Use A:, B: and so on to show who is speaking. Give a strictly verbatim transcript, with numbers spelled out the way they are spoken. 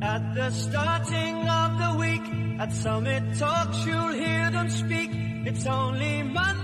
A: At the starting of the week, at Summit Talks, you'll hear them speak. It's only Monday.